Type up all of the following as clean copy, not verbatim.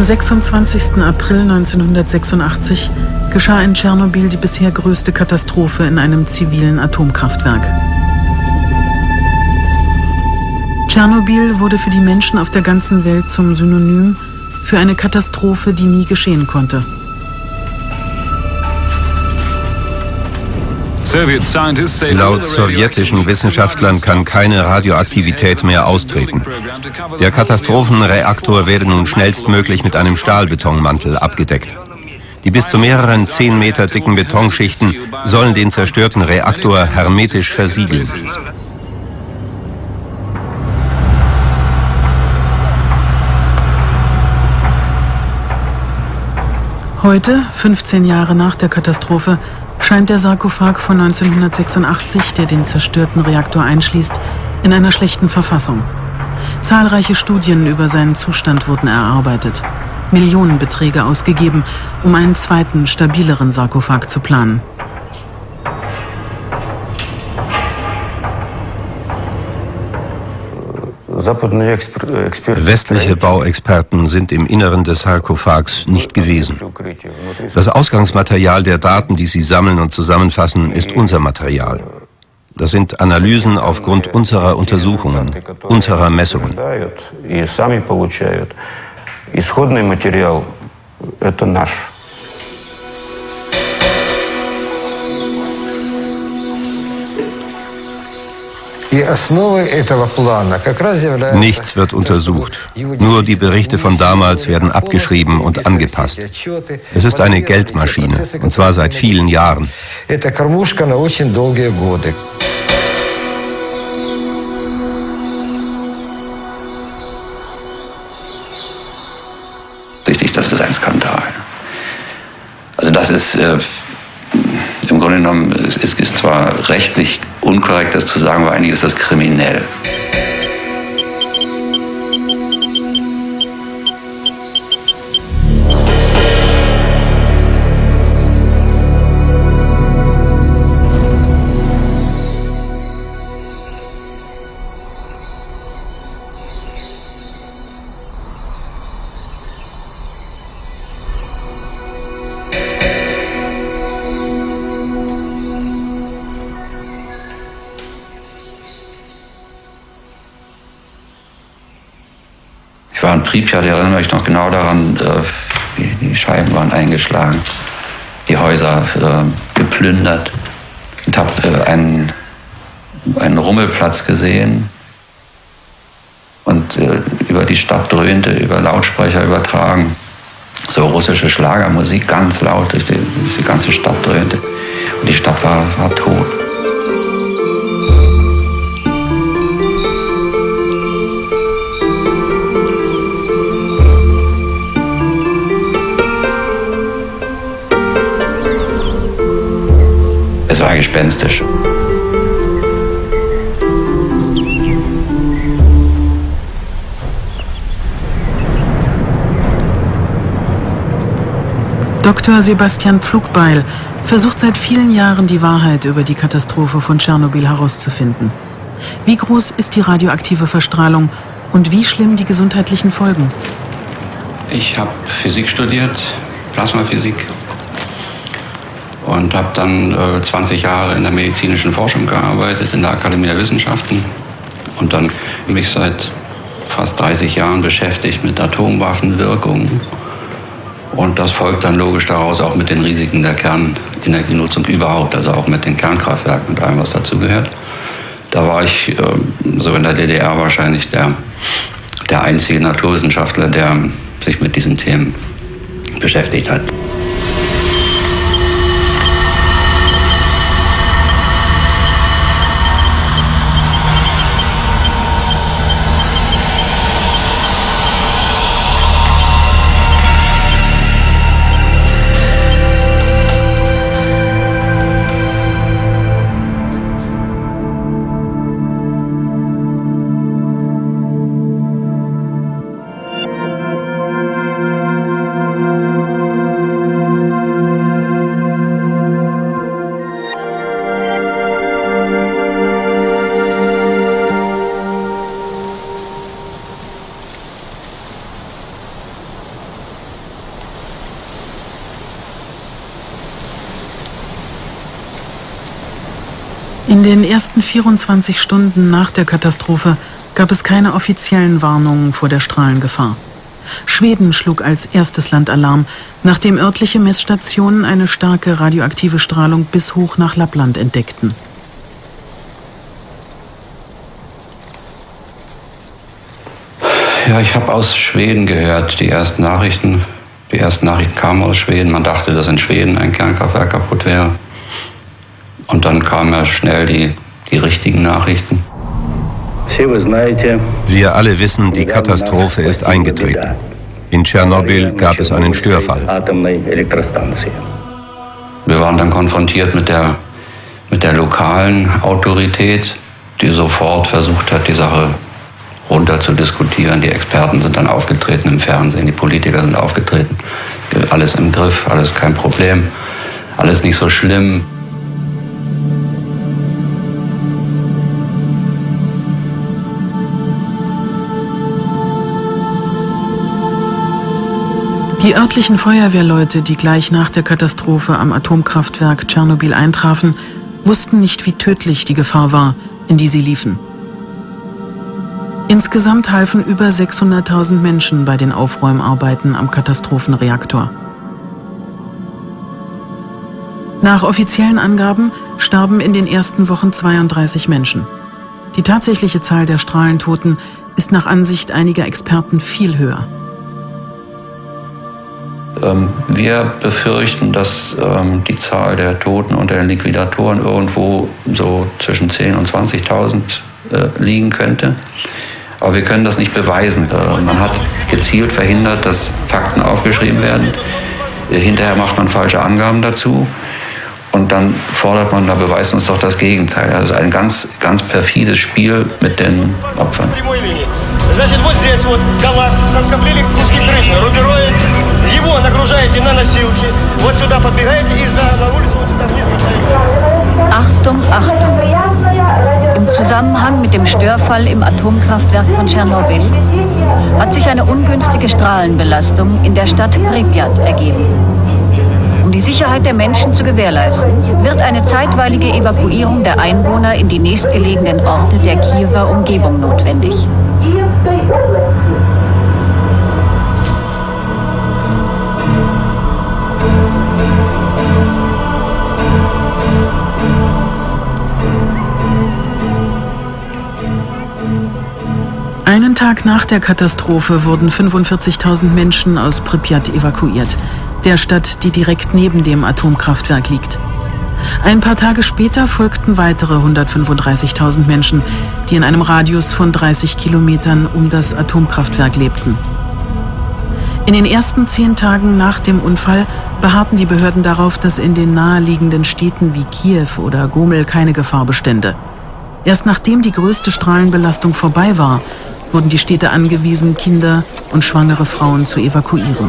Am 26. April 1986 geschah in Tschernobyl die bisher größte Katastrophe in einem zivilen Atomkraftwerk. Tschernobyl wurde für die Menschen auf der ganzen Welt zum Synonym für eine Katastrophe, die nie geschehen konnte. Laut sowjetischen Wissenschaftlern kann keine Radioaktivität mehr austreten. Der Katastrophenreaktor werde nun schnellstmöglich mit einem Stahlbetonmantel abgedeckt. Die bis zu mehreren 10 Meter dicken Betonschichten sollen den zerstörten Reaktor hermetisch versiegeln. Heute, 15 Jahre nach der Katastrophe, scheint der Sarkophag von 1986, der den zerstörten Reaktor einschließt, in einer schlechten Verfassung. Zahlreiche Studien über seinen Zustand wurden erarbeitet. Millionenbeträge ausgegeben, um einen zweiten, stabileren Sarkophag zu planen. Westliche Bauexperten sind im Inneren des Sarkophags nicht gewesen. Das Ausgangsmaterial der Daten, die sie sammeln und zusammenfassen, ist unser Material. Das sind Analysen aufgrund unserer Untersuchungen, unserer Messungen. Nichts wird untersucht. Nur die Berichte von damals werden abgeschrieben und angepasst. Es ist eine Geldmaschine, und zwar seit vielen Jahren. Das ist ein Skandal. Also das ist im Grunde genommen, es ist zwar rechtlich unkorrekt, das zu sagen, aber eigentlich ist das kriminell. Ich war in Pripyat, ich erinnere mich noch genau daran, die Scheiben waren eingeschlagen, die Häuser geplündert. Ich habe einen Rummelplatz gesehen und über die Stadt dröhnte, über Lautsprecher übertragen, so russische Schlagermusik, ganz laut durch die ganze Stadt dröhnte. Und die Stadt war tot. Es war gespenstisch. Dr. Sebastian Pflugbeil versucht seit vielen Jahren, die Wahrheit über die Katastrophe von Tschernobyl herauszufinden. Wie groß ist die radioaktive Verstrahlung und wie schlimm die gesundheitlichen Folgen? Ich habe Physik studiert, Plasmaphysik. Und habe dann 20 Jahre in der medizinischen Forschung gearbeitet, in der Akademie der Wissenschaften. Und dann mich seit fast 30 Jahren beschäftigt mit Atomwaffenwirkungen. Und das folgt dann logisch daraus auch mit den Risiken der Kernenergienutzung überhaupt, also auch mit den Kernkraftwerken und allem, was dazu gehört. Da war ich so in der DDR wahrscheinlich der einzige Naturwissenschaftler, der sich mit diesen Themen beschäftigt hat. In den ersten 24 Stunden nach der Katastrophe gab es keine offiziellen Warnungen vor der Strahlengefahr. Schweden schlug als erstes Land Alarm, nachdem örtliche Messstationen eine starke radioaktive Strahlung bis hoch nach Lappland entdeckten. Ja, ich habe aus Schweden gehört, die ersten Nachrichten kamen aus Schweden. Man dachte, dass in Schweden ein Kernkraftwerk kaputt wäre. Und dann kamen ja schnell die richtigen Nachrichten. Wir alle wissen, die Katastrophe ist eingetreten. In Tschernobyl gab es einen Störfall. Wir waren dann konfrontiert mit der lokalen Autorität, die sofort versucht hat, die Sache runter zu diskutieren. Die Experten sind dann aufgetreten im Fernsehen, die Politiker sind aufgetreten. Alles im Griff, alles kein Problem, alles nicht so schlimm. Die örtlichen Feuerwehrleute, die gleich nach der Katastrophe am Atomkraftwerk Tschernobyl eintrafen, wussten nicht, wie tödlich die Gefahr war, in die sie liefen. Insgesamt halfen über 600.000 Menschen bei den Aufräumarbeiten am Katastrophenreaktor. Nach offiziellen Angaben starben in den ersten Wochen 32 Menschen. Die tatsächliche Zahl der Strahlentoten ist nach Ansicht einiger Experten viel höher. Wir befürchten, dass die Zahl der Toten unter den Liquidatoren irgendwo so zwischen 10.000 und 20.000 liegen könnte. Aber wir können das nicht beweisen. Man hat gezielt verhindert, dass Fakten aufgeschrieben werden. Hinterher macht man falsche Angaben dazu. Und dann fordert man, da beweist uns doch das Gegenteil. Das ist ein ganz, ganz perfides Spiel mit den Opfern. Значит, вот здесь вот ГАЛАЗ со скоплением куски крыши, рубероид, его нагружаете на носилки, вот сюда подбегаете и на улицу вот сюда вниз бросаете. Achtung, Achtung! Im Zusammenhang mit dem Störfall im Atomkraftwerk von Tschernobyl hat sich eine ungünstige Strahlenbelastung in der Stadt Pripyat ergeben. Um die Sicherheit der Menschen zu gewährleisten, wird eine zeitweilige Evakuierung der Einwohner in die nächstgelegenen Orte der Kiewer Umgebung notwendig. Einen Tag nach der Katastrophe wurden 45.000 Menschen aus Pripyat evakuiert, der Stadt, die direkt neben dem Atomkraftwerk liegt. Ein paar Tage später folgten weitere 135.000 Menschen, die in einem Radius von 30 Kilometern um das Atomkraftwerk lebten. In den ersten 10 Tagen nach dem Unfall beharrten die Behörden darauf, dass in den naheliegenden Städten wie Kiew oder Gomel keine Gefahr bestände. Erst nachdem die größte Strahlenbelastung vorbei war, wurden die Städte angewiesen, Kinder und schwangere Frauen zu evakuieren.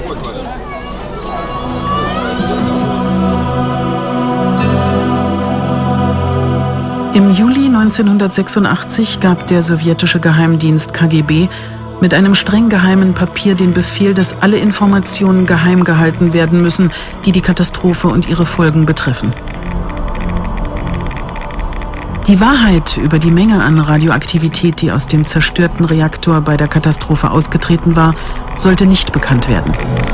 Im Juli 1986 gab der sowjetische Geheimdienst KGB mit einem streng geheimen Papier den Befehl, dass alle Informationen geheim gehalten werden müssen, die die Katastrophe und ihre Folgen betreffen. Die Wahrheit über die Menge an Radioaktivität, die aus dem zerstörten Reaktor bei der Katastrophe ausgetreten war, sollte nicht bekannt werden.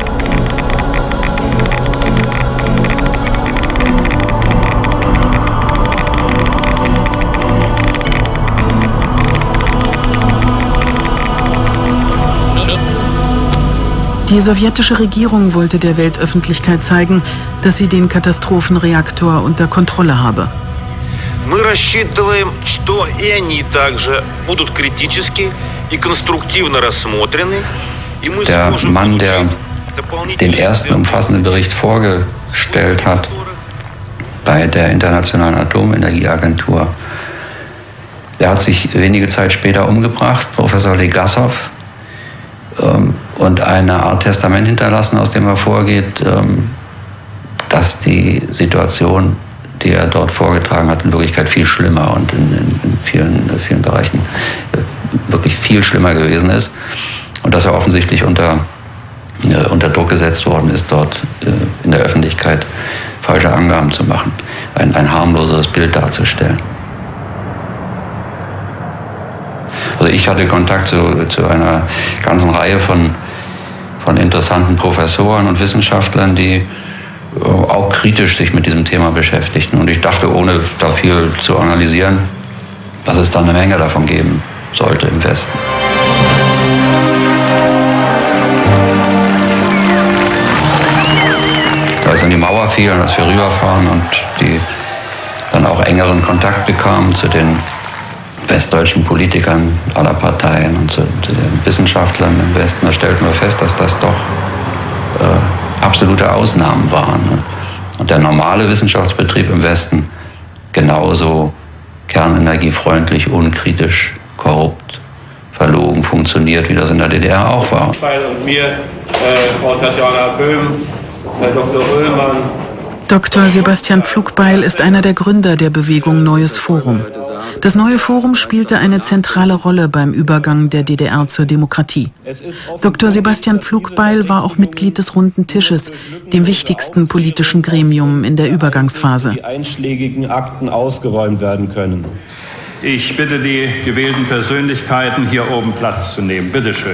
Die sowjetische Regierung wollte der Weltöffentlichkeit zeigen, dass sie den Katastrophenreaktor unter Kontrolle habe. Мы рассчитываем, что и они также будут критически и конструктивно рассмотрены. Der Mann, der den ersten umfassenden Bericht vorgestellt hat bei der Internationalen Atomenergieagentur, der hat sich wenige Zeit später umgebracht, Professor Legasov, und eine Art Testament hinterlassen, aus dem hervorgeht, dass die Situation, die er dort vorgetragen hat, in Wirklichkeit viel schlimmer und in vielen Bereichen wirklich viel schlimmer gewesen ist. Und dass er offensichtlich unter Druck gesetzt worden ist, dort in der Öffentlichkeit falsche Angaben zu machen, ein harmloseres Bild darzustellen. ich hatte Kontakt zu einer ganzen Reihe von interessanten Professoren und Wissenschaftlern, die auch kritisch sich mit diesem Thema beschäftigten. Und ich dachte, ohne da viel zu analysieren, dass es dann eine Menge davon geben sollte im Westen. Als dann die Mauer fiel und als wir rüberfahren und die dann auch engeren Kontakt bekamen zu den westdeutschen Politikern aller Parteien und zu den Wissenschaftlern im Westen, da stellten wir fest, dass das doch absolute Ausnahmen waren. Und der normale Wissenschaftsbetrieb im Westen genauso kernenergiefreundlich, unkritisch, korrupt, verlogen funktioniert, wie das in der DDR auch war. Und mir, Frau Tatjana Böhm, Herr Dr. Röhlmann. Dr. Sebastian Pflugbeil ist einer der Gründer der Bewegung Neues Forum. Das Neue Forum spielte eine zentrale Rolle beim Übergang der DDR zur Demokratie. Dr. Sebastian Pflugbeil war auch Mitglied des Runden Tisches, dem wichtigsten politischen Gremium in der Übergangsphase. Die einschlägigen Akten ausgeräumt werden können. Ich bitte die gewählten Persönlichkeiten, hier oben Platz zu nehmen. Bitte schön.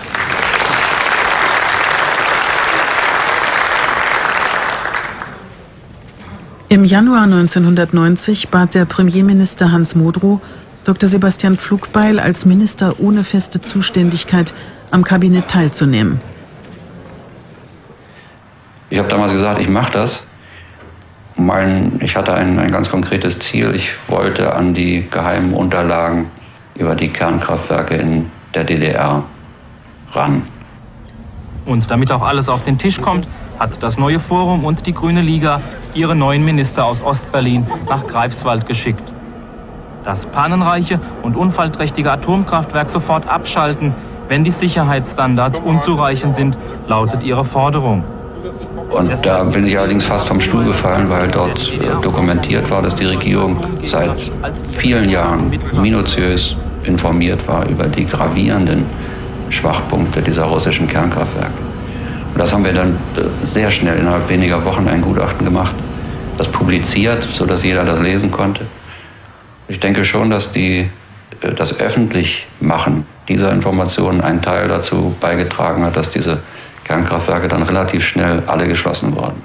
Im Januar 1990 bat der Premierminister Hans Modrow Dr. Sebastian Pflugbeil als Minister ohne feste Zuständigkeit am Kabinett teilzunehmen. Ich habe damals gesagt, ich mache das. Ich hatte ein ganz konkretes Ziel. Ich wollte an die geheimen Unterlagen über die Kernkraftwerke in der DDR ran. Und damit auch alles auf den Tisch kommt, hat das Neue Forum und die Grüne Liga ihre neuen Minister aus Ostberlin nach Greifswald geschickt. Das pannenreiche und unfallträchtige Atomkraftwerk sofort abschalten, wenn die Sicherheitsstandards unzureichend sind, lautet ihre Forderung. Und da bin ich allerdings fast vom Stuhl gefallen, weil dort dokumentiert war, dass die Regierung seit vielen Jahren minutiös informiert war über die gravierenden Schwachpunkte dieser russischen Kernkraftwerke. Und das haben wir dann sehr schnell, innerhalb weniger Wochen, ein Gutachten gemacht, das publiziert, sodass jeder das lesen konnte. Ich denke schon, dass das Öffentlichmachen dieser Informationen einen Teil dazu beigetragen hat, dass diese Kernkraftwerke dann relativ schnell alle geschlossen wurden.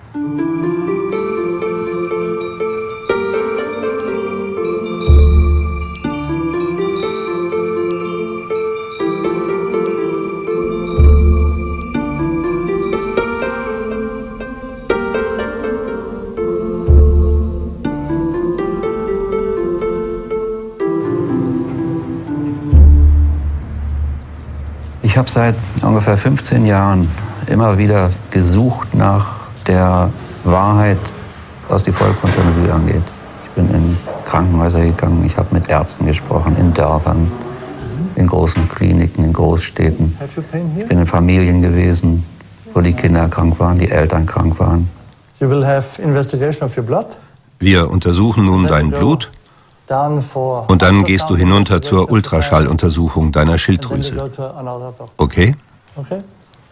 Ich habe seit ungefähr 15 Jahren immer wieder gesucht nach der Wahrheit, was die Vollkontrolle angeht. Ich bin in Krankenhäuser gegangen, ich habe mit Ärzten gesprochen, in Dörfern, in großen Kliniken, in Großstädten. Ich bin in Familien gewesen, wo die Kinder krank waren, die Eltern krank waren. Wir untersuchen nun dein Blut. Und dann gehst du hinunter zur Ultraschalluntersuchung deiner Schilddrüse. Okay? Okay.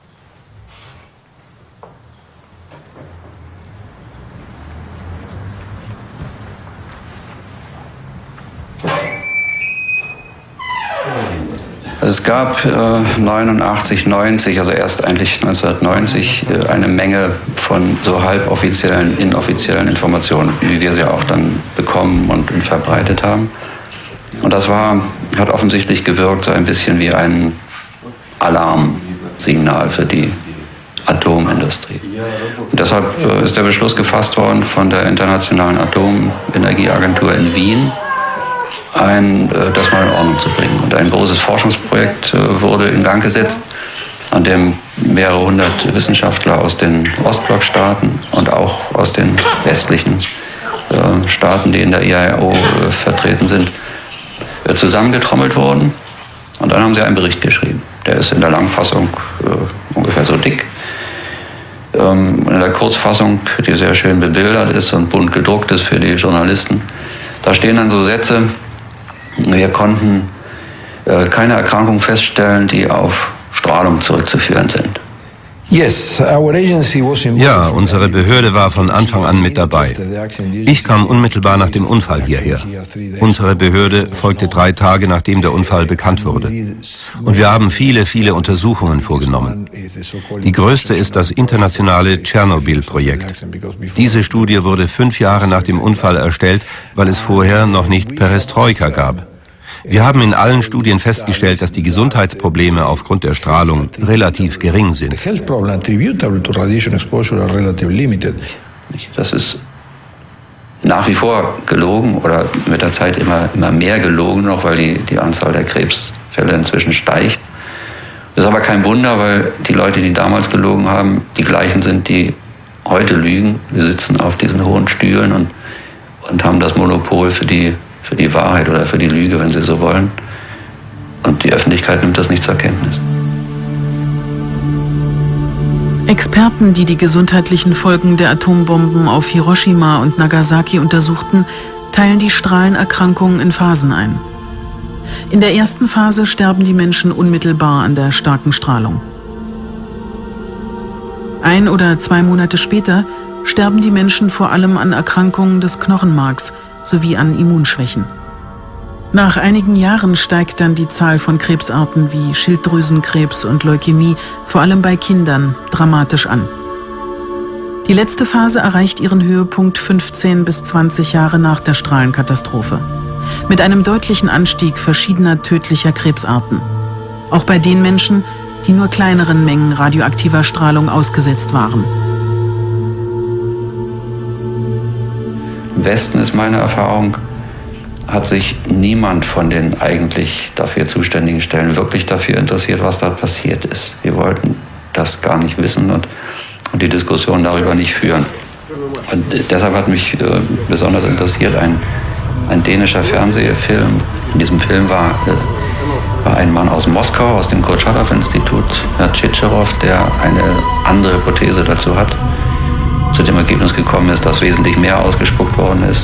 Es gab 89, 90, also erst eigentlich 1990, eine Menge von so halboffiziellen, inoffiziellen Informationen, wie wir sie auch dann bekommen und verbreitet haben. Und das hat offensichtlich gewirkt so ein bisschen wie ein Alarmsignal für die Atomindustrie. Und deshalb ist der Beschluss gefasst worden von der Internationalen Atomenergieagentur in Wien, das mal in Ordnung zu bringen. Und ein großes Forschungsprojekt wurde in Gang gesetzt, an dem mehrere hundert Wissenschaftler aus den Ostblockstaaten und auch aus den westlichen Staaten, die in der IAEO vertreten sind, zusammengetrommelt wurden. Und dann haben sie einen Bericht geschrieben. Der ist in der Langfassung ungefähr so dick. In der Kurzfassung, die sehr schön bebildert ist und bunt gedruckt ist für die Journalisten, da stehen dann so Sätze: Wir konnten keine Erkrankungen feststellen, die auf Strahlung zurückzuführen sind. Ja, unsere Behörde war von Anfang an mit dabei. Ich kam unmittelbar nach dem Unfall hierher. Unsere Behörde folgte 3 Tage, nachdem der Unfall bekannt wurde. Und wir haben viele, viele Untersuchungen vorgenommen. Die größte ist das internationale Tschernobyl-Projekt. Diese Studie wurde 5 Jahre nach dem Unfall erstellt, weil es vorher noch nicht Perestroika gab. Wir haben in allen Studien festgestellt, dass die Gesundheitsprobleme aufgrund der Strahlung relativ gering sind. Das ist nach wie vor gelogen oder mit der Zeit immer mehr gelogen, noch weil die Anzahl der Krebsfälle inzwischen steigt. Das ist aber kein Wunder, weil die Leute, die damals gelogen haben, die gleichen sind, die heute lügen. Wir sitzen auf diesen hohen Stühlen und haben das Monopol für die Wahrheit oder für die Lüge, wenn Sie so wollen. Und die Öffentlichkeit nimmt das nicht zur Kenntnis. Experten, die die gesundheitlichen Folgen der Atombomben auf Hiroshima und Nagasaki untersuchten, teilen die Strahlenerkrankungen in Phasen ein. In der ersten Phase sterben die Menschen unmittelbar an der starken Strahlung. 1 oder 2 Monate später sterben die Menschen vor allem an Erkrankungen des Knochenmarks sowie an Immunschwächen. Nach einigen Jahren steigt dann die Zahl von Krebsarten wie Schilddrüsenkrebs und Leukämie, vor allem bei Kindern, dramatisch an. Die letzte Phase erreicht ihren Höhepunkt 15 bis 20 Jahre nach der Strahlenkatastrophe, mit einem deutlichen Anstieg verschiedener tödlicher Krebsarten. Auch bei den Menschen, die nur kleineren Mengen radioaktiver Strahlung ausgesetzt waren. Im Westen ist meine Erfahrung, hat sich niemand von den eigentlich dafür zuständigen Stellen wirklich dafür interessiert, was da passiert ist. Wir wollten das gar nicht wissen und die Diskussion darüber nicht führen. Und deshalb hat mich besonders interessiert ein dänischer Fernsehfilm. In diesem Film war ein Mann aus Moskau, aus dem Kurtschatow-Institut, Herr Tschitscherow, der eine andere Hypothese dazu hat, zu dem Ergebnis gekommen ist, dass wesentlich mehr ausgespuckt worden ist.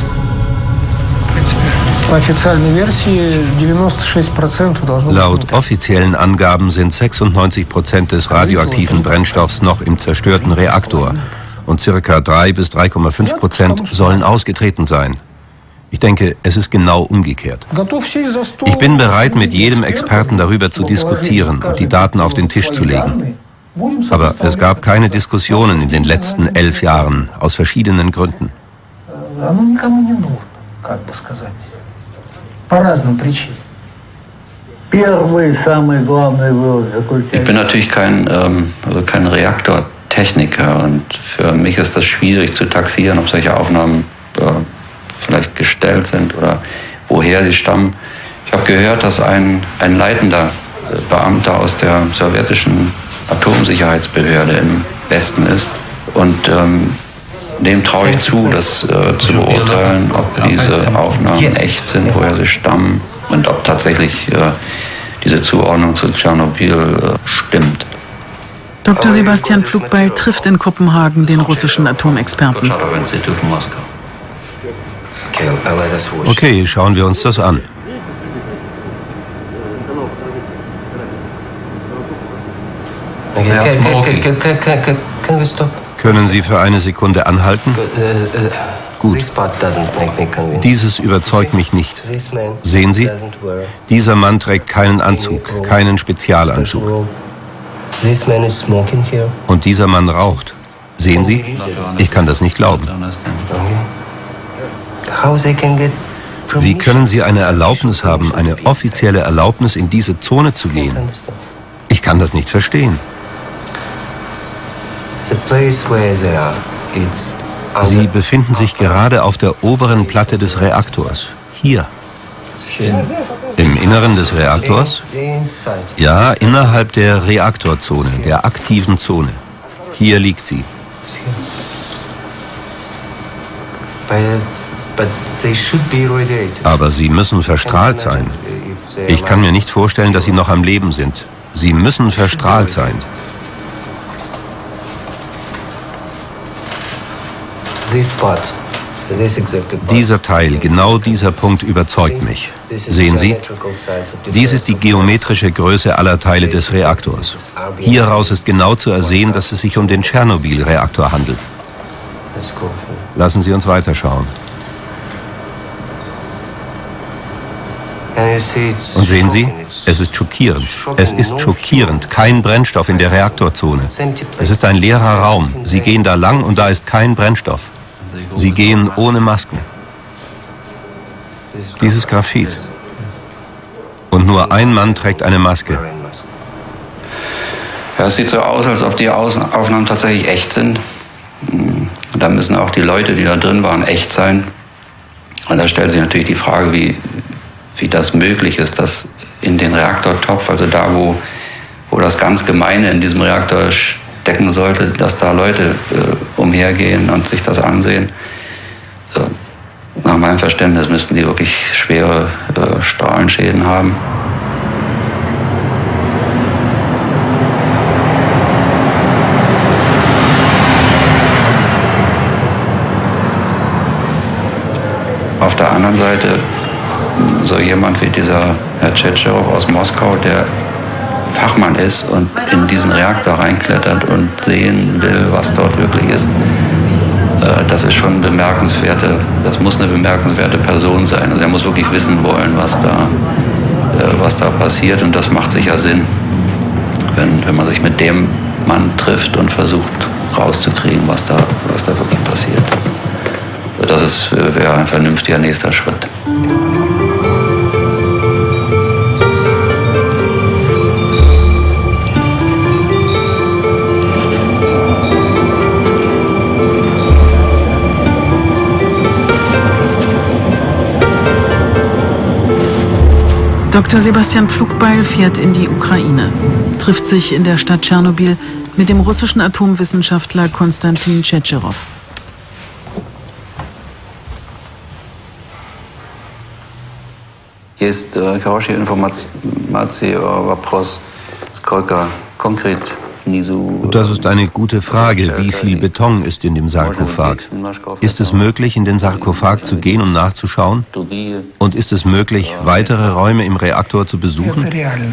Laut offiziellen Angaben sind 96% des radioaktiven Brennstoffs noch im zerstörten Reaktor und ca. 3 bis 3,5% sollen ausgetreten sein. Ich denke, es ist genau umgekehrt. Ich bin bereit, mit jedem Experten darüber zu diskutieren und die Daten auf den Tisch zu legen. Aber es gab keine Diskussionen in den letzten 11 Jahren, aus verschiedenen Gründen. Ich bin natürlich kein Reaktortechniker und für mich ist das schwierig zu taxieren, ob solche Aufnahmen vielleicht gestellt sind oder woher sie stammen. Ich habe gehört, dass ein leitender Beamter aus der sowjetischen Atomsicherheitsbehörde im Westen ist und dem traue ich zu, das zu beurteilen, ob diese Aufnahmen echt sind, woher sie stammen und ob tatsächlich diese Zuordnung zu Tschernobyl stimmt. Dr. Sebastian Pflugbeil trifft in Kopenhagen den russischen Atomexperten. Okay, schauen wir uns das an. Können Sie für eine Sekunde anhalten? Gut. Dieses überzeugt mich nicht. Sehen Sie? Dieser Mann trägt keinen Anzug, keinen Spezialanzug. Und dieser Mann raucht. Sehen Sie? Ich kann das nicht glauben. Wie können Sie eine Erlaubnis haben, eine offizielle Erlaubnis, in diese Zone zu gehen? Ich kann das nicht verstehen. Sie befinden sich gerade auf der oberen Platte des Reaktors. Hier. Im Inneren des Reaktors? Ja, innerhalb der Reaktorzone, der aktiven Zone. Hier liegt sie. Aber sie müssen verstrahlt sein. Ich kann mir nicht vorstellen, dass sie noch am Leben sind. Sie müssen verstrahlt sein. Dieser Teil, genau dieser Punkt überzeugt mich. Sehen Sie? Dies ist die geometrische Größe aller Teile des Reaktors. Hieraus ist genau zu ersehen, dass es sich um den Tschernobyl-Reaktor handelt. Lassen Sie uns weiterschauen. Und sehen Sie, es ist schockierend. Es ist schockierend. Kein Brennstoff in der Reaktorzone. Es ist ein leerer Raum. Sie gehen da lang und da ist kein Brennstoff. Sie gehen ohne Masken. Dieses Graphit. Und nur ein Mann trägt eine Maske. Ja, es sieht so aus, als ob die Aufnahmen tatsächlich echt sind. Und da müssen auch die Leute, die da drin waren, echt sein. Und da stellt sich natürlich die Frage, wie das möglich ist, dass in den Reaktortopf, also da, wo das ganz Gemeine in diesem Reaktor stecken sollte, dass da Leute umhergehen und sich das ansehen. Nach meinem Verständnis müssten die wirklich schwere Strahlenschäden haben. Auf der anderen Seite so jemand wie dieser Herr Tschetscherow aus Moskau, der Fachmann ist und in diesen Reaktor reinklettert und sehen will, was dort wirklich ist. Das ist schon das muss eine bemerkenswerte Person sein. Also er muss wirklich wissen wollen, was da passiert, und das macht sicher Sinn, wenn man sich mit dem Mann trifft und versucht rauszukriegen, was da wirklich passiert. Das wäre ein vernünftiger nächster Schritt. Dr. Sebastian Pflugbeil fährt in die Ukraine, trifft sich in der Stadt Tschernobyl mit dem russischen Atomwissenschaftler Konstantin Tschetscherow. Есть хороші інформації, вопрос, скільки конкретно. Das ist eine gute Frage. Wie viel Beton ist in dem Sarkophag? Ist es möglich, in den Sarkophag zu gehen und nachzuschauen? Und ist es möglich, weitere Räume im Reaktor zu besuchen?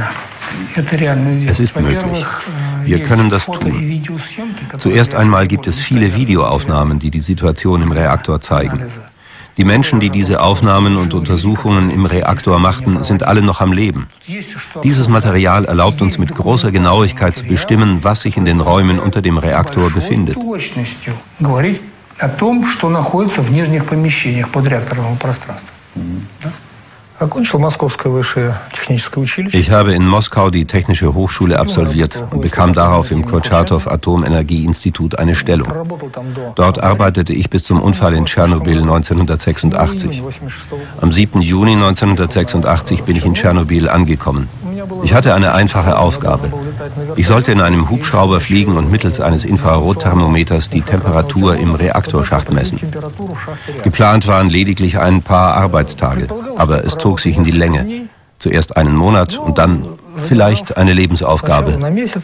Es ist möglich. Wir können das tun. Zuerst einmal gibt es viele Videoaufnahmen, die die Situation im Reaktor zeigen. Die Menschen, die diese Aufnahmen und Untersuchungen im Reaktor machten, sind alle noch am Leben. Dieses Material erlaubt uns mit großer Genauigkeit zu bestimmen, was sich in den Räumen unter dem Reaktor befindet. Ich habe in Moskau die Technische Hochschule absolviert und bekam darauf im Kurtschatow Atomenergieinstitut eine Stellung. Dort arbeitete ich bis zum Unfall in Tschernobyl 1986. Am 7. Juni 1986 bin ich in Tschernobyl angekommen. Ich hatte eine einfache Aufgabe. Ich sollte in einem Hubschrauber fliegen und mittels eines Infrarotthermometers die Temperatur im Reaktorschacht messen. Geplant waren lediglich ein paar Arbeitstage, aber es zog sich in die Länge. Zuerst einen Monat und dann vielleicht eine Lebensaufgabe.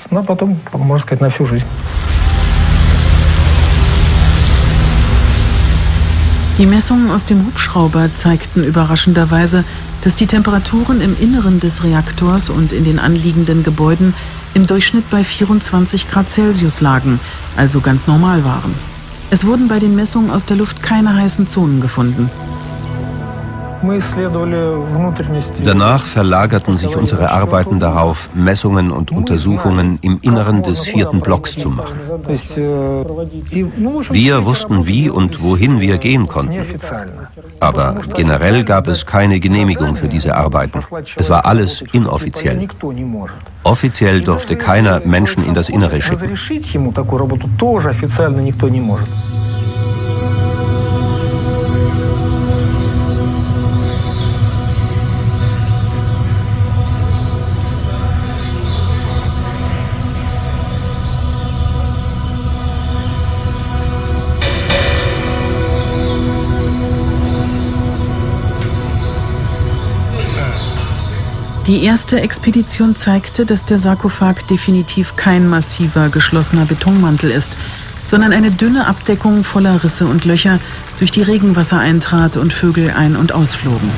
Die Messungen aus dem Hubschrauber zeigten überraschenderweise, dass die Temperaturen im Inneren des Reaktors und in den anliegenden Gebäuden im Durchschnitt bei 24 Grad Celsius lagen, also ganz normal waren. Es wurden bei den Messungen aus der Luft keine heißen Zonen gefunden. Danach verlagerten sich unsere Arbeiten darauf, Messungen und Untersuchungen im Inneren des 4. Blocks zu machen. Wir wussten, wie und wohin wir gehen konnten. Aber generell gab es keine Genehmigung für diese Arbeiten. Es war alles inoffiziell. Offiziell durfte keiner Menschen in das Innere schicken. Die erste Expedition zeigte, dass der Sarkophag definitiv kein massiver, geschlossener Betonmantel ist, sondern eine dünne Abdeckung voller Risse und Löcher, durch die Regenwasser eintrat und Vögel ein- und ausflogen.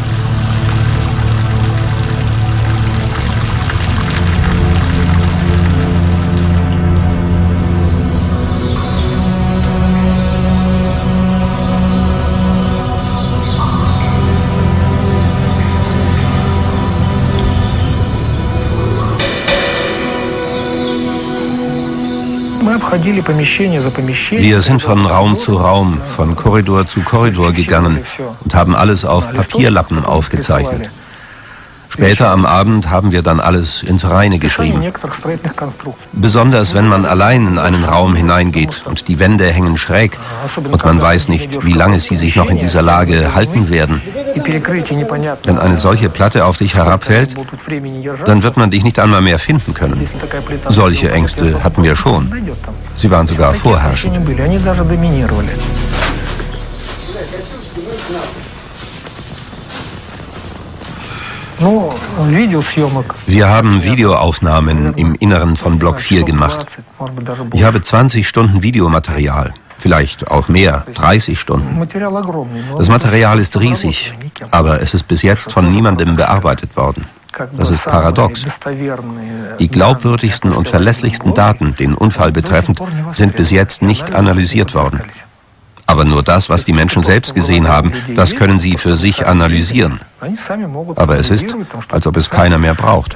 Wir sind von Raum zu Raum, von Korridor zu Korridor gegangen und haben alles auf Papierlappen aufgezeichnet. Später am Abend haben wir dann alles ins Reine geschrieben. Besonders wenn man allein in einen Raum hineingeht und die Wände hängen schräg und man weiß nicht, wie lange sie sich noch in dieser Lage halten werden. Wenn eine solche Platte auf dich herabfällt, dann wird man dich nicht einmal mehr finden können. Solche Ängste hatten wir schon. Sie waren sogar vorherrschend. Wir haben Videoaufnahmen im Inneren von Block 4 gemacht. Ich habe 20 Stunden Videomaterial, vielleicht auch mehr, 30 Stunden. Das Material ist riesig, aber es ist bis jetzt von niemandem bearbeitet worden. Das ist paradox. Die glaubwürdigsten und verlässlichsten Daten, den Unfall betreffend, sind bis jetzt nicht analysiert worden. Aber nur das, was die Menschen selbst gesehen haben, das können sie für sich analysieren. Aber es ist, als ob es keiner mehr braucht.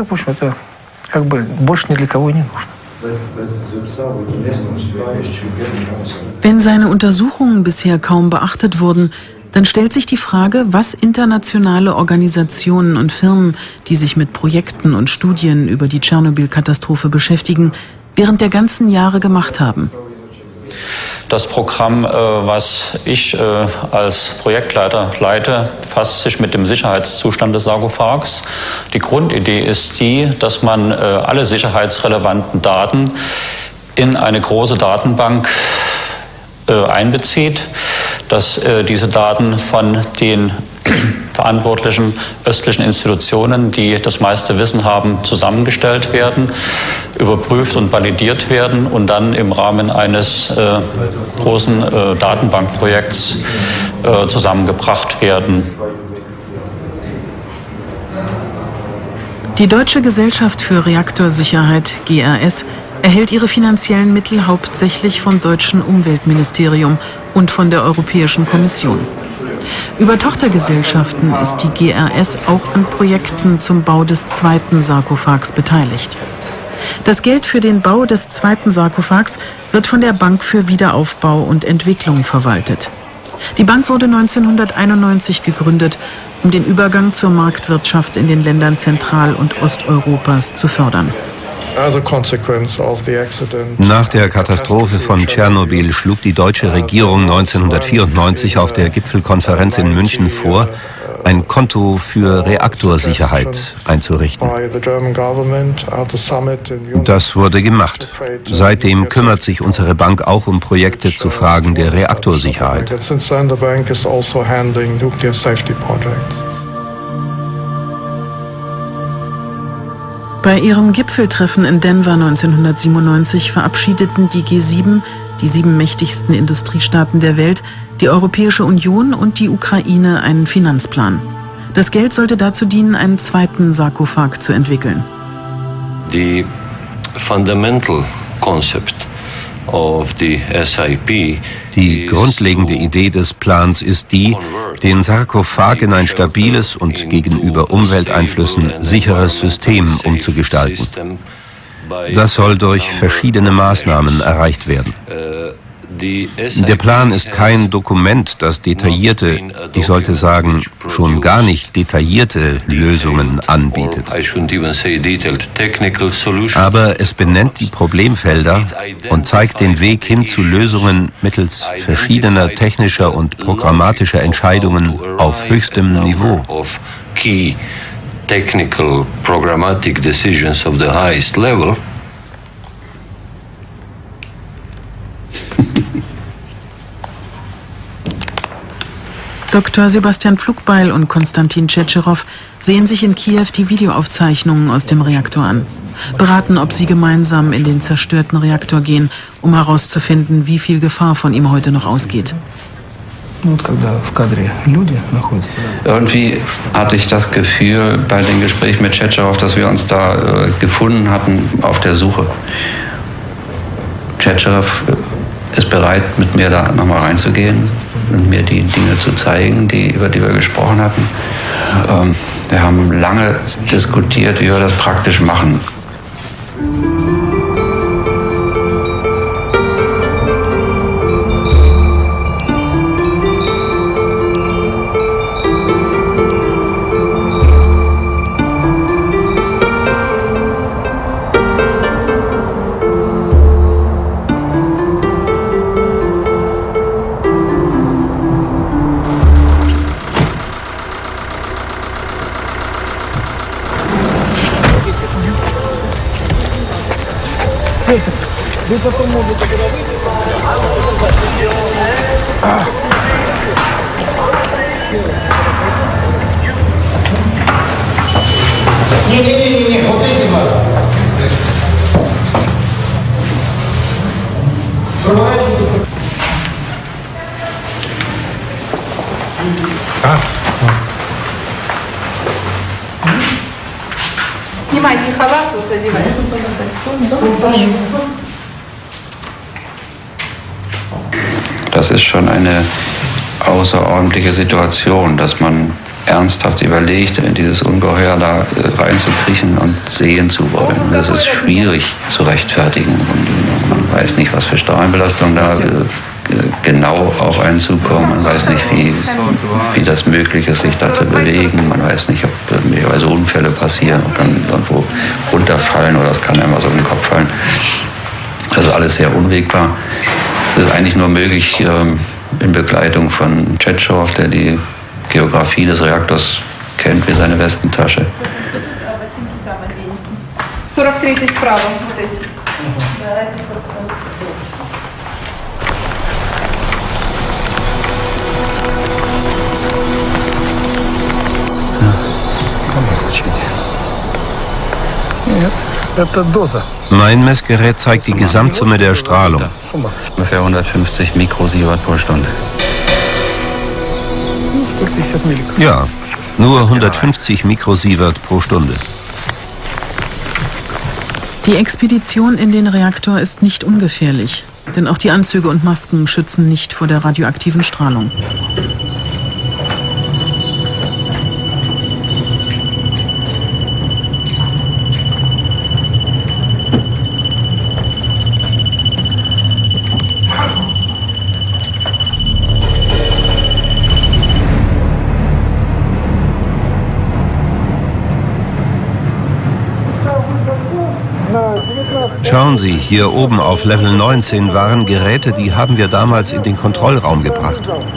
Wenn seine Untersuchungen bisher kaum beachtet wurden, dann stellt sich die Frage, was internationale Organisationen und Firmen, die sich mit Projekten und Studien über die Tschernobyl-Katastrophe beschäftigen, während der ganzen Jahre gemacht haben. Das Programm, was ich als Projektleiter leite, befasst sich mit dem Sicherheitszustand des Sarkophags. Die Grundidee ist die, dass man alle sicherheitsrelevanten Daten in eine große Datenbank einbezieht, dass diese Daten von den verantwortlichen östlichen Institutionen, die das meiste Wissen haben, zusammengestellt werden, überprüft und validiert werden und dann im Rahmen eines großen Datenbankprojekts zusammengebracht werden. Die Deutsche Gesellschaft für Reaktorsicherheit, GRS, erhält ihre finanziellen Mittel hauptsächlich vom deutschen Umweltministerium und von der Europäischen Kommission. Über Tochtergesellschaften ist die GRS auch an Projekten zum Bau des zweiten Sarkophags beteiligt. Das Geld für den Bau des zweiten Sarkophags wird von der Bank für Wiederaufbau und Entwicklung verwaltet. Die Bank wurde 1991 gegründet, um den Übergang zur Marktwirtschaft in den Ländern Zentral- und Osteuropas zu fördern. Nach der Katastrophe von Tschernobyl schlug die deutsche Regierung 1994 auf der Gipfelkonferenz in München vor, ein Konto für Reaktorsicherheit einzurichten. Das wurde gemacht. Seitdem kümmert sich unsere Bank auch um Projekte zu Fragen der Reaktorsicherheit. Bei ihrem Gipfeltreffen in Denver 1997 verabschiedeten die G7, die 7 mächtigsten Industriestaaten der Welt, die Europäische Union und die Ukraine einen Finanzplan. Das Geld sollte dazu dienen, einen zweiten Sarkophag zu entwickeln. The fundamental concept of the SIP. Die grundlegende Idee des Plans ist die, den Sarkophag in ein stabiles und gegenüber Umwelteinflüssen sicheres System umzugestalten. Das soll durch verschiedene Maßnahmen erreicht werden. Der Plan ist kein Dokument, das detaillierte, ich sollte sagen, schon gar nicht detaillierte Lösungen anbietet. Aber es benennt die Problemfelder und zeigt den Weg hin zu Lösungen mittels verschiedener technischer und programmatischer Entscheidungen auf höchstem Niveau. Technical programmatic decisions of the highest level. Dr. Sebastian Pflugbeil und Konstantin Tschetscherow sehen sich in Kiew die Videoaufzeichnungen aus dem Reaktor an, beraten, ob sie gemeinsam in den zerstörten Reaktor gehen, um herauszufinden, wie viel Gefahr von ihm heute noch ausgeht. Irgendwie hatte ich das Gefühl bei den Gesprächen mit Tschetscherow, dass wir uns da gefunden hatten auf der Suche. Tschetscherow ist bereit, mit mir da nochmal reinzugehen und mir die Dinge zu zeigen, über die wir gesprochen hatten. Wir haben lange diskutiert, wie wir das praktisch machen. Снимайте халат, вот одевайте. Das ist schon eine außerordentliche Situation, dass man ernsthaft überlegt, in dieses Ungeheuer da reinzukriechen und sehen zu wollen. Das ist schwierig zu rechtfertigen. Und man weiß nicht, was für Strahlenbelastung da genau auf einen zukommen. Man weiß nicht, wie das möglich ist, sich da zu bewegen. Man weiß nicht, ob möglicherweise Unfälle passieren, ob dann irgendwo runterfallen oder es kann einem was auf den Kopf fallen. Das ist alles sehr unwegbar. Es ist eigentlich nur möglich in Begleitung von Tschetscherow, der die Geografie des Reaktors kennt wie seine Westentasche. 43 справа, вот эти. Mein Messgerät zeigt die Gesamtsumme der Strahlung. Ungefähr 150 Mikrosievert pro Stunde. Ja, nur 150 Mikrosievert pro Stunde. Die Expedition in den Reaktor ist nicht ungefährlich, denn auch die Anzüge und Masken schützen nicht vor der radioaktiven Strahlung. Schauen Sie, hier oben auf Level 19 waren Geräte, die haben wir damals in den Kontrollraum gebracht.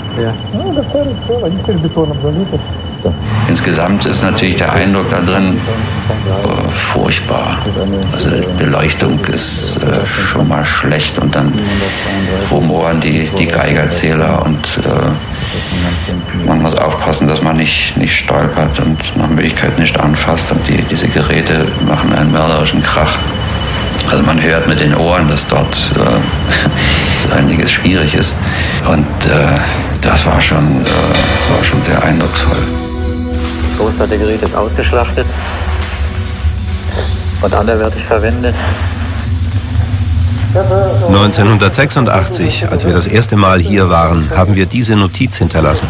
Insgesamt ist natürlich der Eindruck da drin furchtbar. Also die Beleuchtung ist schon mal schlecht und dann rumoren die Geigerzähler und man muss aufpassen, dass man nicht stolpert und nach Möglichkeit nicht anfasst und diese Geräte machen einen mörderischen Krach. Also man hört mit den Ohren, dass dort einiges schwierig ist. Und das war schon sehr eindrucksvoll. Der Großteil der Geräte ist ausgeschlachtet und anderweitig verwendet. 1986, als wir das erste Mal hier waren, haben wir diese Notiz hinterlassen.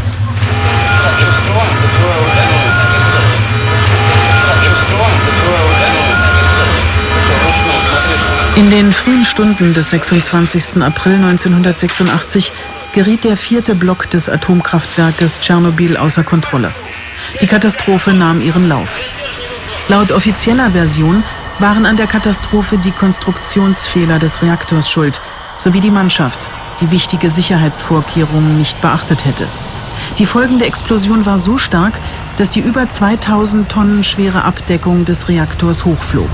In den frühen Stunden des 26. April 1986 geriet der 4. Block des Atomkraftwerkes Tschernobyl außer Kontrolle. Die Katastrophe nahm ihren Lauf. Laut offizieller Version waren an der Katastrophe die Konstruktionsfehler des Reaktors schuld, sowie die Mannschaft, die wichtige Sicherheitsvorkehrungen nicht beachtet hätte. Die folgende Explosion war so stark, dass die über 2000 Tonnen schwere Abdeckung des Reaktors hochflog.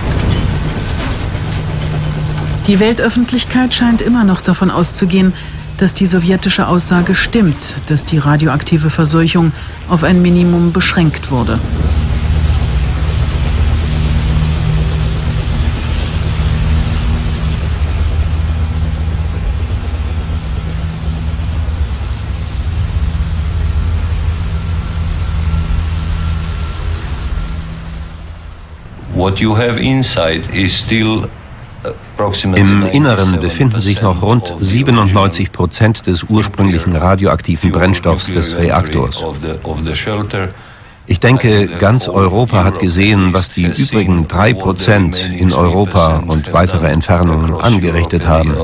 Die Weltöffentlichkeit scheint immer noch davon auszugehen, dass die sowjetische Aussage stimmt, dass die radioaktive Verseuchung auf ein Minimum beschränkt wurde. Im Inneren befinden sich noch rund 97% des ursprünglichen radioaktiven Brennstoffs des Reaktors. Ich denke, ganz Europa hat gesehen, was die übrigen 3% in Europa und weitere Entfernungen angerichtet haben.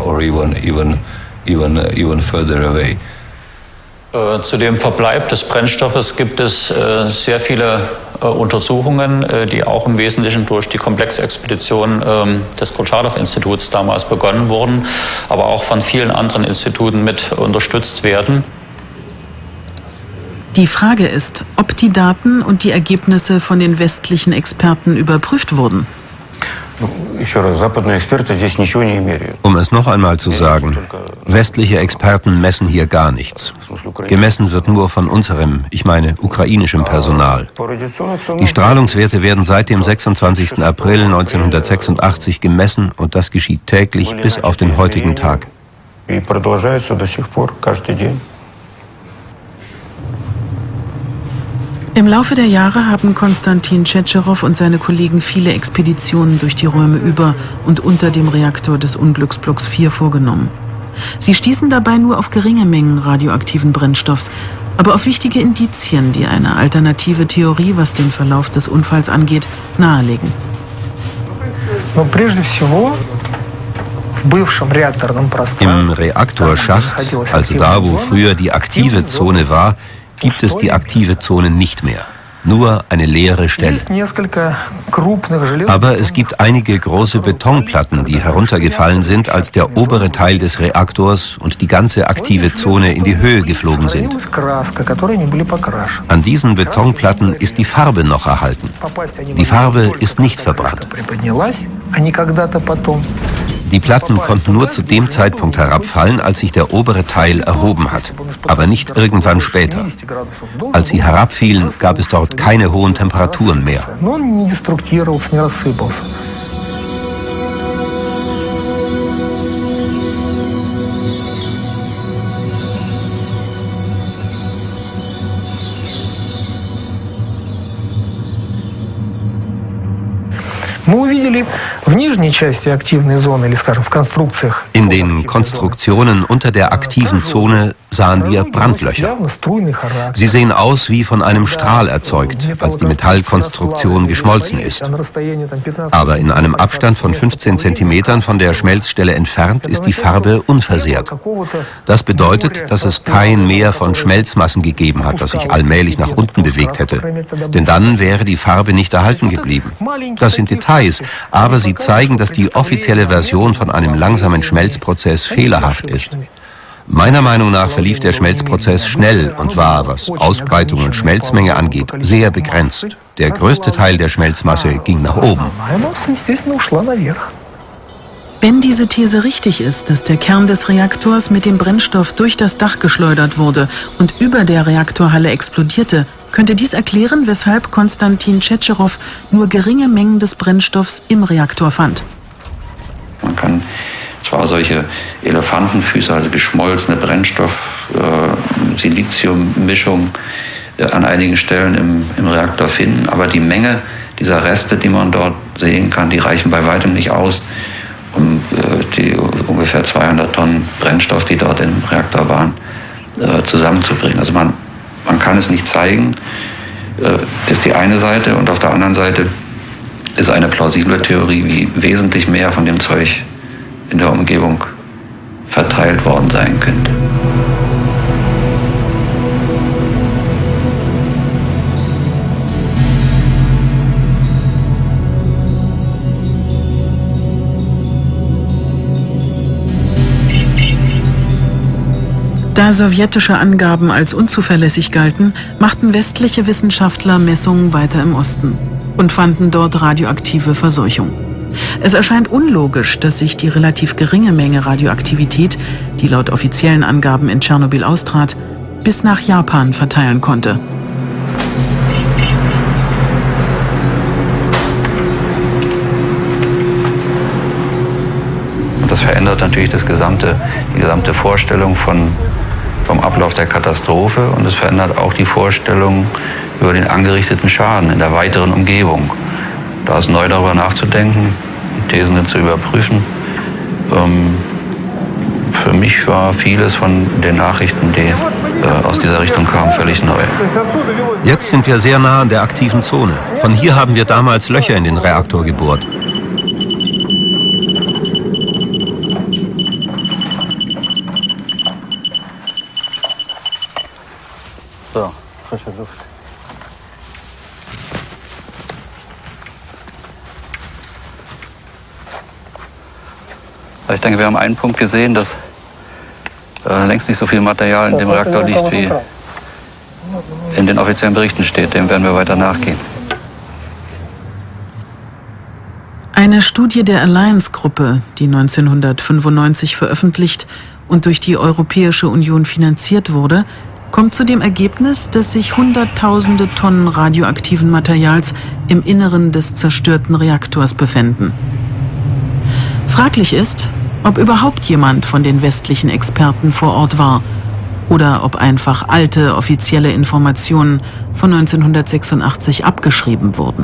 Zu dem Verbleib des Brennstoffes gibt es sehr viele Untersuchungen, die auch im Wesentlichen durch die Komplexexpedition des Kurtschatow-Instituts damals begonnen wurden, aber auch von vielen anderen Instituten mit unterstützt werden. Die Frage ist, ob die Daten und die Ergebnisse von den westlichen Experten überprüft wurden. Um es noch einmal zu sagen, westliche Experten messen hier gar nichts. Gemessen wird nur von unserem, ich meine ukrainischem Personal. Die Strahlungswerte werden seit dem 26. April 1986 gemessen und das geschieht täglich bis auf den heutigen Tag. Im Laufe der Jahre haben Konstantin Tschetscherow und seine Kollegen viele Expeditionen durch die Räume über und unter dem Reaktor des Unglücksblocks 4 vorgenommen. Sie stießen dabei nur auf geringe Mengen radioaktiven Brennstoffs, aber auf wichtige Indizien, die eine alternative Theorie, was den Verlauf des Unfalls angeht, nahelegen. Im Reaktorschacht, also da, wo früher die aktive Zone war, gibt es die aktive Zone nicht mehr. Nur eine leere Stelle. Aber es gibt einige große Betonplatten, die heruntergefallen sind, als der obere Teil des Reaktors und die ganze aktive Zone in die Höhe geflogen sind. An diesen Betonplatten ist die Farbe noch erhalten. Die Farbe ist nicht verbrannt. Die Platten konnten nur zu dem Zeitpunkt herabfallen, als sich der obere Teil erhoben hat, aber nicht irgendwann später. Als sie herabfielen, gab es dort keine hohen Temperaturen mehr. In den Konstruktionen unter der aktiven Zone sahen wir Brandlöcher. Sie sehen aus wie von einem Strahl erzeugt, als die Metallkonstruktion geschmolzen ist. Aber in einem Abstand von 15 Zentimetern von der Schmelzstelle entfernt ist die Farbe unversehrt. Das bedeutet, dass es kein Meer von Schmelzmassen gegeben hat, das sich allmählich nach unten bewegt hätte. Denn dann wäre die Farbe nicht erhalten geblieben. Das sind Details, aber sie zeigen, dass die offizielle Version von einem langsamen Schmelzprozess fehlerhaft ist. Meiner Meinung nach verlief der Schmelzprozess schnell und war, was Ausbreitung und Schmelzmenge angeht, sehr begrenzt. Der größte Teil der Schmelzmasse ging nach oben. Wenn diese These richtig ist, dass der Kern des Reaktors mit dem Brennstoff durch das Dach geschleudert wurde und über der Reaktorhalle explodierte, könnte dies erklären, weshalb Konstantin Tschetscherow nur geringe Mengen des Brennstoffs im Reaktor fand. Man kann zwar solche Elefantenfüße, also geschmolzene Brennstoff-Silizium-Mischung an einigen Stellen im Reaktor finden, aber die Menge dieser Reste, die man dort sehen kann, die reichen bei weitem nicht aus, um die ungefähr 200 Tonnen Brennstoff, die dort im Reaktor waren, zusammenzubringen. Also man kann es nicht zeigen, ist die eine Seite, und auf der anderen Seite ist eine plausible Theorie, wie wesentlich mehr von dem Zeug in der Umgebung verteilt worden sein könnte. Da sowjetische Angaben als unzuverlässig galten, machten westliche Wissenschaftler Messungen weiter im Osten und fanden dort radioaktive Verseuchung. Es erscheint unlogisch, dass sich die relativ geringe Menge Radioaktivität, die laut offiziellen Angaben in Tschernobyl austrat, bis nach Japan verteilen konnte. Das verändert natürlich die gesamte Vorstellung vom Ablauf der Katastrophe, und es verändert auch die Vorstellung über den angerichteten Schaden in der weiteren Umgebung. Da ist neu darüber nachzudenken, die Thesen sind zu überprüfen. Für mich war vieles von den Nachrichten, die aus dieser Richtung kamen, völlig neu. Jetzt sind wir sehr nah an der aktiven Zone. Von hier haben wir damals Löcher in den Reaktor gebohrt. So, frische Luft. Ich denke, wir haben einen Punkt gesehen, dass längst nicht so viel Material in dem Reaktor liegt, wie in den offiziellen Berichten steht. Dem werden wir weiter nachgehen. Eine Studie der Alliance-Gruppe, die 1995 veröffentlicht und durch die Europäische Union finanziert wurde, kommt zu dem Ergebnis, dass sich Hunderttausende Tonnen radioaktiven Materials im Inneren des zerstörten Reaktors befinden. Fraglich ist, ob überhaupt jemand von den westlichen Experten vor Ort war oder ob einfach alte offizielle Informationen von 1986 abgeschrieben wurden.